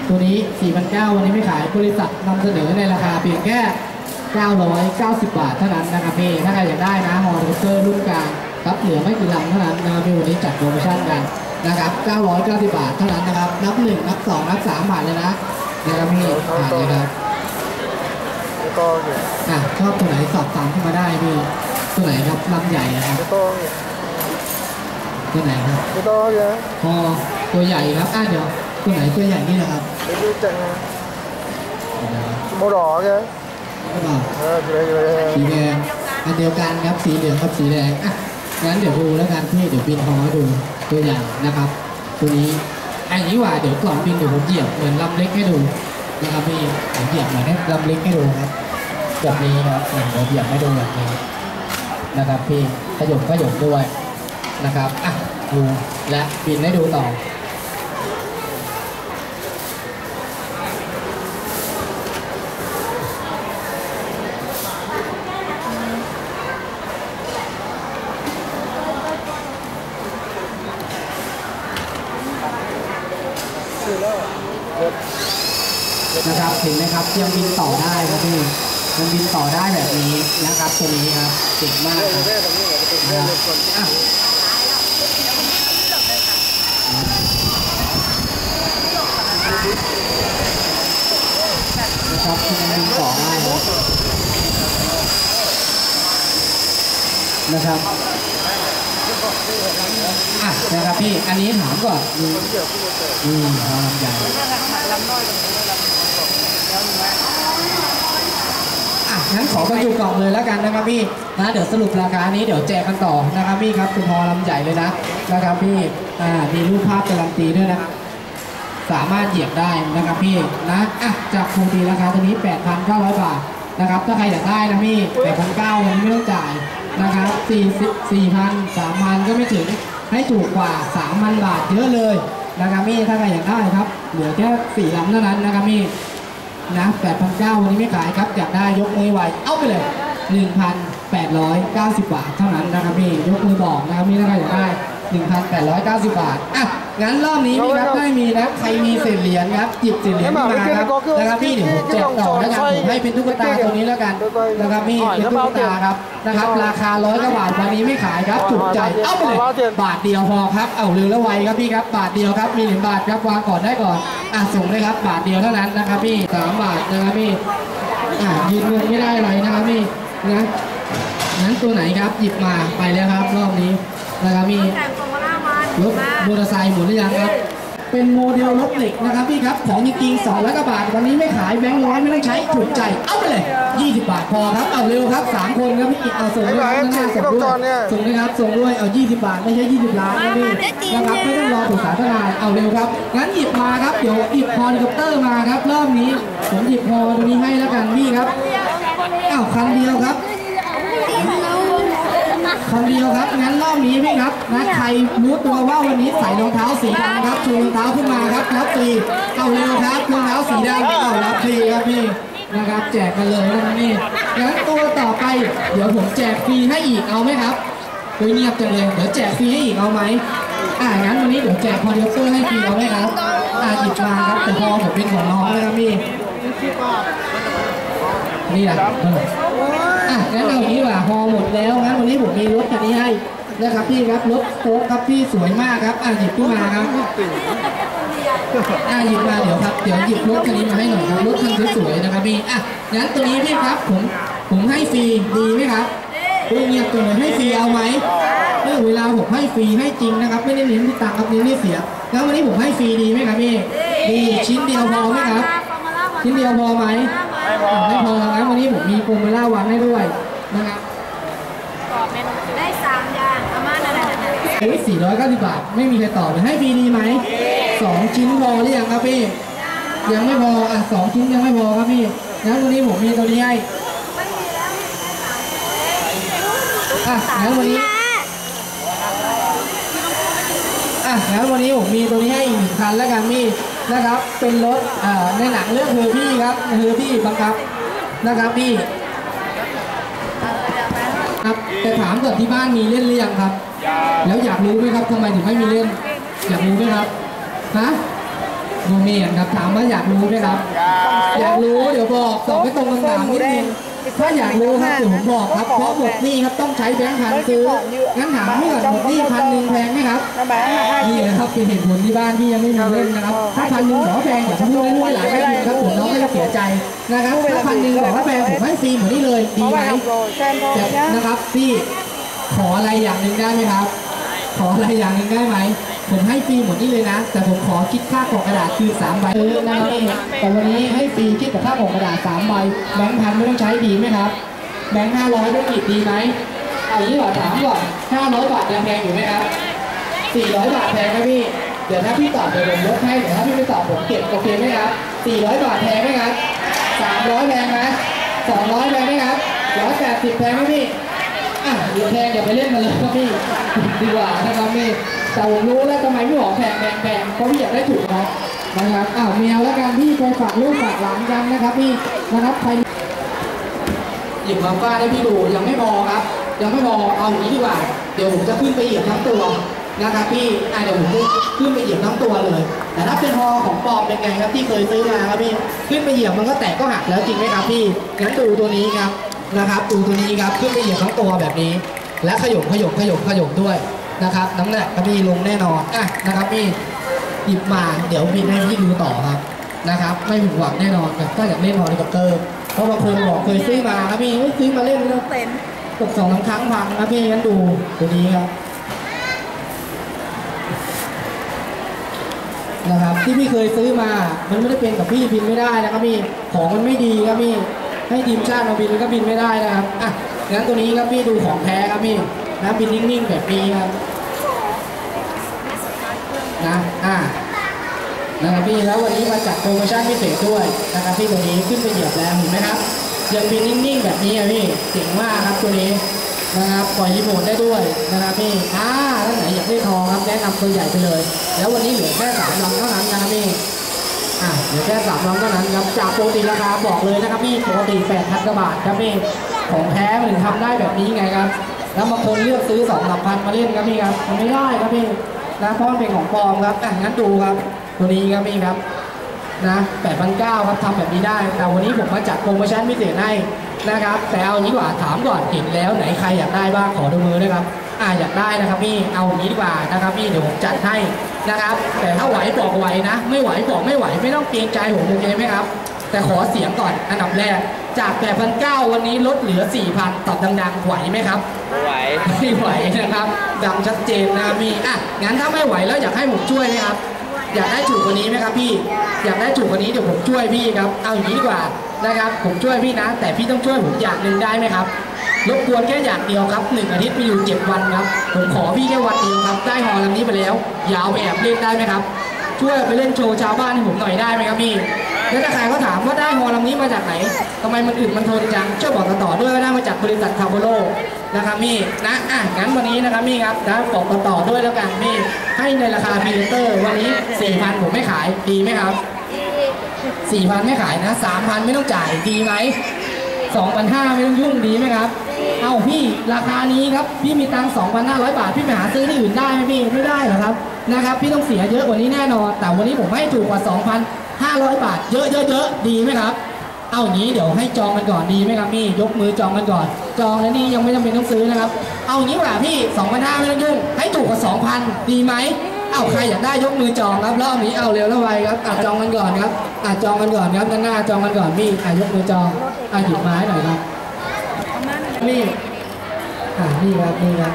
ตัวนี้ 4,900 วันนี้ไม่ขายบริษัทนำเสนอในราคาเพียงแค่990 บาทเท่านั้นนะครับพี่ถ้าใครอยากได้นะฮอร์เตอร์รุ่นกลางครับเหลือไม่กี่ลำเท่านั้นนะครับพี่วันนี้จัดโปรโมชั่นกันนะครับ990 บาทเท่านั้นนะครับนับ1นับ2นับ3บาทเลยนะนะครับพี่ผ่านเลยครับชอบตัวไหนสอบถามขึ้นมาได้พี่ตัวไหนครับลำใหญ่นะครับตัวไหนครับพอตัวใหญ่ครับเดี๋ยวตัวไหนตัวใหญ่นี่นะครับโมดอใช่ไหมสีแดงอันเดียวกันครับสีเหลืองกับสีแดงงั้นเดี๋ยวดูแล้วกันพี่เดี๋ยวบินพอดูตัวใหญ่นะครับตัวนี้อันนี้ว่าเดี๋ยวก่อนบินเดี๋ยวผมเหยียบเหมือนลำเล็กให้ดูนะครับพี่ผมเหยียบเหมือนลำเล็กให้ดูครับแบบนี้ครับเดี๋ยวเหยียบให้ดูแบบนี้นะครับพี่ขยมด้วยนะครับดูและบินให้ดูต่อนะครับเห็นไหมครับยังบินต่อได้ครับพี่ยังบินต่อได้แบบนี้นะครับตัวนี้ครับเจ๋งมากครับนะครับยังบินต่อได้นะครับนะครับพี่อันนี้ถามก่อนลำใหญ่งั้นขอบรรจุกล่องเลยแล้วกันนะครับพี่นะเดี๋ยวสรุปราคานี้เดี๋ยวแจกกันต่อนะครับพี่ครับคุณพอลำใหญ่เลยนะครับพี่มีรูปภาพการันตีด้วยนะครับสามารถเหยียบได้นะครับพี่นะจากปกติราคาตัวนี้ 8,900 บาทนะครับถ้าใครอยากได้นะพี่ 8,900 มันไม่ต้องจ่ายนะครับ4,000 3,000 ก็ไม่ถึงให้ถูกกว่า 3,000 บาทเยอะเลยนะครับพี่ถ้าใครอยากได้ครับเหลือแค่4ลำเท่านั้นนะครับพี่นะ 8,900 วันนี้ไม่ขายครับอยากได้ยกมือไหวเอาไปเลย 1,890 บาทเท่านั้นนะครับพี่ยกมือบอกนะครับพี่ถ้าใครอยากได้ 1,890 บาทงั้นรอบนี้พี่ครับได้มีนะใครมีเศษเหรียญครับหยิบเศษเหรียญมาครับนะครับพี่เดี๋ยวผมแจกต่อแล้วกันผมให้เป็นตุ๊กตาตัวนี้แล้วกันนะครับพี่เป็นตุ๊กตาครับนะครับราคา100 กว่าบาทวันนี้ไม่ขายครับถูกใจเอาไปเลยบาทเดียวพอครับเอาเร็วแล้วไวครับพี่ครับบาทเดียวครับมี1 บาทครับวางก่อนได้ก่อนส่งเลยครับบาทเดียวเท่านั้นนะครับพี่3 บาทนะครับพี่ยืนเงินไม่ได้อะไรนะครับพี่นะงั้นตัวไหนครับหยิบมาไปแล้วครับรอบนี้นะครับพี่รถมอเตอร์ไซค์หมุนหรือยังครับเป็นโมเดลรถเหล็กนะครับพี่ครับของจริงๆ200 กว่าบาทวันนี้ไม่ขายแบงค์ร้อยไม่ต้องใช้ถูกใจเอาไปเลย20 บาทพอครับเอาเร็วครับ3 คนครับพี่ส่งด้วยครับหน้าส่งด้วยส่งด้วยครับส่งด้วยเอา20 บาทไม่ใช่20 ล้านนะพี่นะครับไม่ต้องรอปรึกษาทนายเอาเร็วครับงั้นหยิบมาครับเดี๋ยวหยิบฮอลิคอปเตอร์มาครับรอบนี้ผมหยิบฮอตัวนี้ให้แล้วกันพี่ครับคันเดียวครับคันเดียวครับงั้นรอบนี้พี่ครับนะใครรู้ตัวว่าวันนี้ใส่รองเท้าสีดำครับชูรองเท้าขึ้นมาครับรับฟรีเอาเร็วครับรองเท้าสีดำเอารับฟรีครับพี่นะครับแจกกันเลยนะนี่งั้นตัวต่อไปเดี๋ยวผมแจกฟรีให้อีกเอาไหมครับโดยเงียบจังเลยเดี๋ยวแจกฟรีให้อีกเอาไหมงั้นวันนี้เดี๋ยวแจกพอเดียวเตอร์ให้ฟรีเอาไหมครับหยิบมาครับแต่พอผมเป็นของน้องเลยครับพี่นี่แหละงั้นเอาอย่างนี้ว่าพอหมดแล้วงั้นวันนี้ผมมีรถคันนี้ให้นะครับพี่ครับรถโฟล์คครับพี่สวยมากครับหยิบขึ้นมาครับหยิบมาเดี๋ยวครับเดี๋ยวหยิบรถคันนี้มาให้หน่อยครับรถคันสวยๆนะครับพี่งั้นตัวนี้พี่ครับผมให้ฟรีดีไหมครับเงียบตัวเลยให้ฟรีเอาไหมเวลาผมให้ฟรีให้จริงนะครับไม่ได้เน้นที่ตังค์ครับเน้นที่เสียแล้ววันนี้ผมให้ฟรีดีไหมครับพี่ดีชิ้นเดียวพอไหมครับชิ้นเดียวพอไหมไม่พองั้นวันนี้ผมมีโปรโมชั่นวันให้ด้วยนะครับได้3 อย่างประมาณนั้น 490 บาทไม่มีใครตอบเลยให้ฟรีดีไหม2 ชิ้นพอหรือยังครับพี่ยังไม่พอ2 ชิ้นยังไม่พอครับพี่งั้นวันนี้ผมมีตัวนี้ให้งั้นวันนี้งั้นวันนี้ผมมีตัวนี้ให้อีก1 คันแล้วกันพี่นะครับเป็นรถในหนังเรื่องเฮอร์บี้ครับเฮอร์บี้บังคับนะครับพี่ครับแต่ถามก่อนที่บ้านมีเล่นหรือยังครับแล้วอยากรู้ไหมครับทำไมถึงไม่มีเล่นอยากรู้ไหมครับโนเมียนครับถามว่าอยากรู้ไหมครับอยากรู้เดี๋ยวบอกตอบไม่ตรงคำถามนิดนึงถ้าอยากรู้ครับเดี๋ยวผมบอกครับเพราะหมดหนี้ครับต้องใช้แบงค์พันซื้องั้นถามพี่ก่อนหมดหนี้1,000แพงไหมครับนี่นะครับเป็นเหตุผลที่บ้านพี่ยังไม่มีเล่นนะครับถ้า1,000ขอแพงอย่าพูดเล่นหลายไม่ดีครับผมน้องไม่จะเสียใจนะครับถ้า1,000ขอแพงผมให้ฟรีหมดนี่เลยดีไหมนะครับพี่ขออะไรอย่างหนึ่งได้ไหมครับขออะไรอย่างหนึ่งได้ไหมผมให้ฟรีหมดนี่เลยนะแต่ผมขอคิดค่ากล่องกระดาษคือ3 ใบนะครับแต่วันนี้ให้ฟรีคิดกับค่ากล่องกระดาษ3 ใบแบงค์พันไม่ต้องใช้ดีไหมครับแบงค์500ได้กี่ดีไหมเอาอย่างนี้ก่อนถามก่อน500 บาทยังแพงอยู่ไหมครับ400 บาทแพงไหมพี่เดี๋ยวถ้าพี่ตอบเดี๋ยวผมยกให้เดี๋ยวถ้าพี่ไม่ตอบผมเก็บโอเคไหมครับ400 บาทแพงไหมครับ300แพงไหม200แพงไหมครับ180แพงไหมพี่เดี๋ยวแพงอย่าไปเล่นมันเลยครับพี่ดีกว่านะครับพี่แต่ผมรู้แล้วทำไมพี่บอกแพงเพราะพี่อยากได้ถูกนะครับแมวแล้วกันพี่ไปฝากลูกฝากหลานกันนะครับพี่นะครับใครหยิบมาฟาดให้พี่ดูยังไม่พอครับยังไม่พอเอาอย่างนี้ดีกว่าเดี๋ยวผมจะขึ้นไปเหยียบทั้งตัวนะครับพี่เดี๋ยวผมขึ้นไปเหยียบทั้งตัวเลยแต่ถ้าเป็นฮอของปลอมเป็นไงครับที่เคยซื้อมาครับพี่ขึ้นไปเหยียบมันก็แตกก็หักแล้วจริงไหมครับพี่งั้นดูตัวนี้ครับนะครับดูตัวนี้ครับขึ้นไปเหยียบทั้งตัวแบบนี้และขยมด้วยนะครับน้ำหนักครับพี่ลงแน่นอนนะครับพี่หยิบมาเดี๋ยวบินให้พี่ดูต่อครับนะครับไม่ผิดหวังแน่นอนแบบถ้าอยากเล่นฮอลิคอปเตอร์เพราะบางคนบอกเคยซื้อมาครับพี่ซื้อมาเล่นแล้วตก2-3 ครั้งพังครับพี่งั้นดูตัวนี้ครับนะครับที่พี่เคยซื้อมามันไม่ได้เป็นกับพี่บินไม่ได้นะครับพี่ของมันไม่ดีครับพี่ให้ทีมชาติมาบินก็บินไม่ได้นะครับงั้นตัวนี้ครับพี่ดูของแท้ครับพี่นะบินนิ่งๆแบบนี้ครับนะครับพี่แล้ววันนี้มาจัดโปรโมชั่นพิเศษด้วยนะครับพี่ตัวนี้ขึ้นไปเหยียบแล้วเห็นไหมครับยังบินนิ่งๆแบบนี้ครับพี่เจ๋งมากครับตัวนี้นะครับปล่อยรีโมทได้ด้วยนะครับพี่ท่านไหนอยากได้ทองครับแนะนำตัวใหญ่ไปเลยแล้ววันนี้เหลือแค่3 ลำเท่านั้นนะครับพี่เหลือแค่3 ลำเท่านั้นครับจากปกติราคาบอกเลยนะครับพี่ปกติ8,000 กว่าบาทครับพี่ของแท้มันถึงทำได้แบบนี้ไงครับแล้วบางคนเลือกซื้อ2-3 พันมาเล่นครับพี่ครับมันไม่ได้ครับพี่นะเพราะมันเป็นของปลอมครับงั้นดูครับตัวนี้ครับพี่ครับนะ8,900ครับทำแบบนี้ได้แต่วันนี้ผมมาจัดโปรโมชั่นพิเศษให้นะครับแต่เอางี้ดีกว่าถามก่อนเห็นแล้วไหนใครอยากได้บ้างขอดูมือด้วยครับอยากได้นะครับพี่เอาอย่างนี้ดีกว่านะครับพี่เดี๋ยวผมจัดให้นะครับแต่ถ้าไหวบอกไหวนะไม่ไหวบอกไม่ไหวไม่ต้องเกรงใจผมโอเคไหมครับแต่ขอเสียงก่อนอันดับแรกจาก8,900วันนี้ลดเหลือ 4,000 ตอบดังๆไหวไหมครับไม่ไหวนะครับดังชัดเจนนะพี่งั้นถ้าไม่ไหวแล้วอยากให้ผมช่วยไหมครับอยากได้ถูกกว่านี้ไหมครับพี่อยากได้ถูกกว่านี้เดี๋ยวผมช่วยพี่ครับเอาอย่างนี้ดีกว่านะครับผมช่วยพี่นะแต่พี่ต้องช่วยผมอย่างหนึ่งได้ไหมครับรบกวนแค่อย่างเดียวครับ1 อาทิตย์มีอยู่7 วันครับผมขอพี่แค่วันเดียวครับได้ฮอลำนี้ไปแล้วยาวไปแอบเล่นได้ไหมครับช่วยไปเล่นโชว์ชาวบ้านให้ผมหน่อยได้ไหมครับพี่แล้วถ้าใครเขาถามว่าได้ฮอลำนี้มาจากไหนทำไมมันอึดมันทนจังช่วยบอกต่อด้วยว่าได้มาจากบริษัทคาร์โบโลนะครับพี่นะงั้นวันนี้นะครับพี่ครับนะบอกต่อด้วยแล้วกันพี่ให้ในราคาพรีเซนเตอร์วันนี้ 4,000 ผมไม่ขายดีไหมครับ 4,000 ไม่ขายนะ 3,000 ไม่ต้องจ่ายดีไหม 2,500 ไม่ต้องยุ่งดีไหมครับเอาพี่ราคานี้ครับพี่มีตังค์ 2,500 บาทพี่ไปหาซื้อที่อื่นได้ไหมพี่ไม่ได้หรอครับนะครับพี่ต้องเสียเยอะกว่านี้แน่นอนแต่วันนี้ผมให้ถูกกว่า 2,500 บาทเยอะดีไหมครับเอาอย่างนี้เดี๋ยวให้จองกันก่อนดีไหมครับพี่ยกมือจองกันก่อนจองแล้วนี่ยังไม่จำเป็นต้องซื้อนะครับเอาอย่างนี้ว่าพี่ 2,500 ไม่ต้องยุ่งให้ถูกกว่า 2,000 ดีไหมเอาใครอยากได้ยกมือจองครับรอบนี้เอาเร็วแล้วไวครับจองกันก่อนครับจองกันก่อนครับด้านหน้าจองกันก่อนพี่ยกมือจองหยิบไม้หน่อยครับนี่นี่ครับ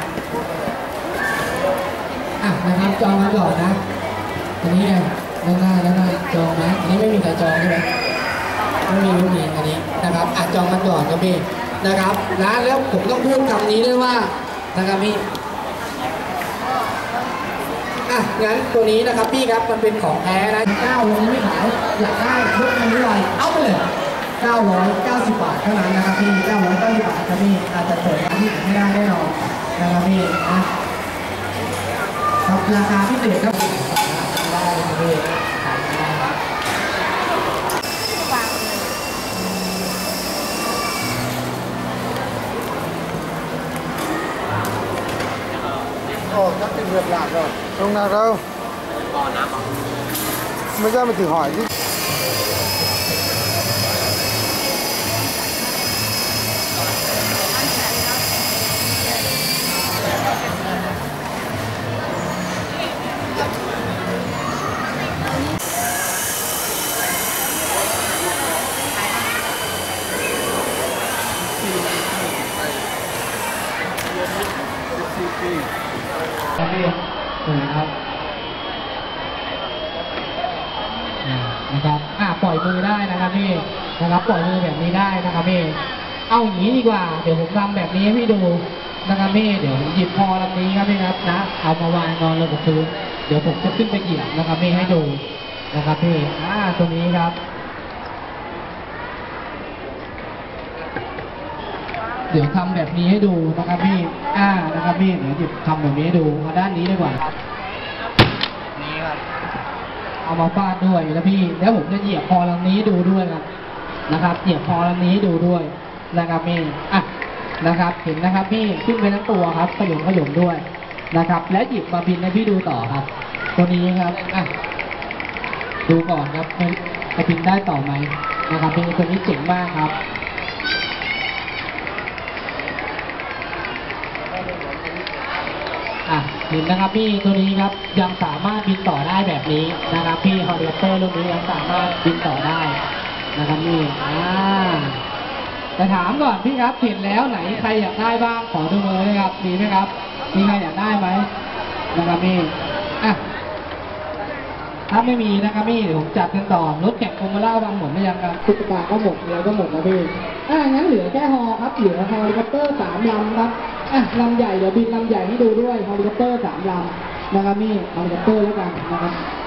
นะครับจองกันก่อนนะอันนี้ไงด้านหน้าจองนะอันนี้ไม่มีใครจองใช่ไหมไม่มีอันนี้นะครับจองกันก่อนครับพี่นะครับนะแล้วผมต้องพูดคำนี้ด้วยว่านะครับพี่งั้นตัวนี้นะครับพี่ครับมันเป็นของแท้นะ9วันนี้ไม่ขายอยากได้ยกมือเลยเอาไปเลย990 บาทเท่านั้นนะครับพี่990 บาทครับพี่อาจจะเปิดร้านที่ไหนไม่ได้แน่นอนนะครับพี่นะครับราคาพิเศษครับได้ครับพี่ chắc tìm việc làm rồi không nào đâu ไม่ใช่มันถือหอยที่ครับพี่สวยครับนะครับปล่อยมือได้นะครับพี่นะครับปล่อยมือแบบนี้ได้นะครับพี่เอาอย่างนี้ดีกว่าเดี๋ยวผมทำแบบนี้ให้พี่ดูนะครับพี่เดี๋ยวผมหยิบพอลำนี้ครับพี่ครับนะเอามาวางนอนลงกับพื้นเดี๋ยวผมจะขึ้นไปเหยียบนะครับพี่ให้ดูนะครับพี่ตัวนี้ครับเดี๋ยวทำแบบนี้ให้ดูนะครับพี่นะครับพี่เดี๋ยวหยิบทำแบบนี้ให้ดูเอาด้านนี้ดีกว่าครับนี่ครับเอามาฟาดด้วยแล้วพี่แล้วผมจะเหยียบพอลำนี้ดูด้วยครับนะครับเหยียบพอลำนี้ดูด้วยนะครับพี่นะครับเห็นนะครับพี่ขึ้นไปทั้งตัวครับขยมด้วยนะครับและหยิบมาบินให้พี่ดูต่อครับตัวนี้ครับดูก่อนครับจะบินได้ต่อไหมนะครับพี่ตัวนี้เจ๋งมากครับเห็นนะครับพี่ตัวนี้ครับยังสามารถบินต่อได้แบบนี้นะครับพี่ฮอลิคอปเตอร์รุ่นนี้ยังสามารถบินต่อได้นะครับพี่แต่ถามก่อนพี่ครับเห็นแล้วไหนใครอยากได้บ้างขอดูมือเลยครับมีไหมครับมีใครอยากได้ไหมนะครับพี่ถ้าไม่มีนะครับพี่เดี๋ยวผมจัดกันต่อรถแข่งฟอร์มูล่าบางหมดไม่ยังครับตุ๊กตาก็หมดแล้วก็หมดนะพี่งั้นเหลือแค่ฮอครับเหลือฮอลิคอปเตอร์3 ลำครับลำใหญ่เดี๋ยวบินลำใหญ่ให้ดูด้วยฮอลิคอปเตอร์3 ลำนะครับพี่ฮอลิคอปเตอร์แล้วกันนะครับ